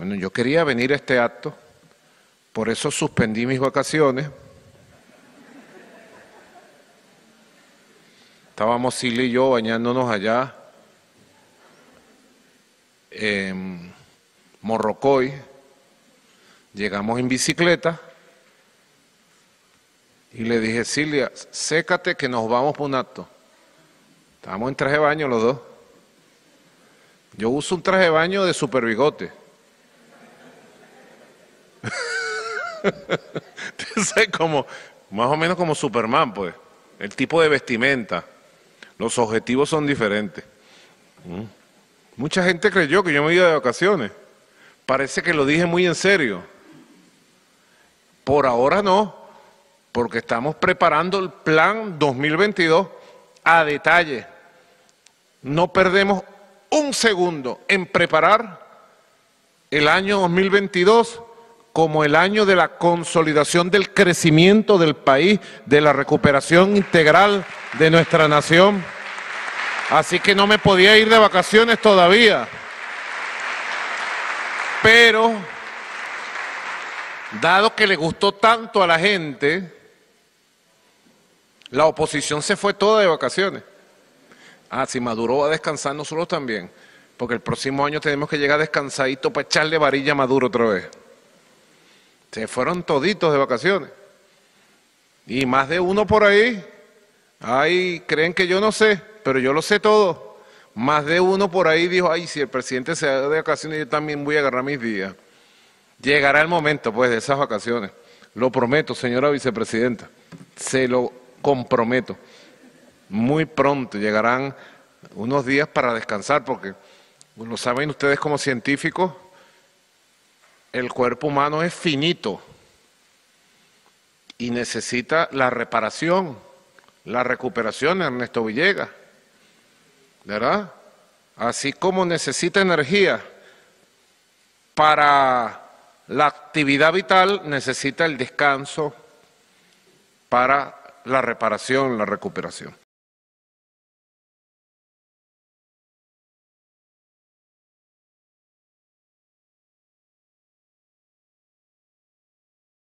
Bueno, yo quería venir a este acto, por eso suspendí mis vacaciones. Estábamos Silvia y yo bañándonos allá en Morrocoy. Llegamos en bicicleta y le dije, Silvia, sécate que nos vamos por un acto. Estábamos en traje de baño los dos. Yo uso un traje de baño de super bigote. Entonces, como, más o menos como Superman, pues. El tipo de vestimenta. Los objetivos son diferentes. Mucha gente creyó que yo me iba de vacaciones. Parece que lo dije muy en serio. Por ahora no, porque estamos preparando el plan 2022 a detalle. No perdemos un segundo en preparar el año 2022 como el año de la consolidación del crecimiento del país, de la recuperación integral de nuestra nación. Así que no me podía ir de vacaciones todavía. Pero, dado que le gustó tanto a la gente, la oposición se fue toda de vacaciones. Si Maduro va a descansar, nosotros también, porque el próximo año tenemos que llegar descansadito para echarle varilla a Maduro otra vez. Se fueron toditos de vacaciones. Y más de uno por ahí, creen que yo no sé, pero yo lo sé todo. Más de uno por ahí dijo, si el presidente se va de vacaciones, yo también voy a agarrar mis días. Llegará el momento, pues, de esas vacaciones. Lo prometo, señora vicepresidenta, se lo comprometo. Muy pronto llegarán unos días para descansar, porque, lo saben ustedes como científicos, el cuerpo humano es finito y necesita la reparación, la recuperación, Ernesto Villegas, ¿verdad? Así como necesita energía para la actividad vital, necesita el descanso para la reparación, la recuperación.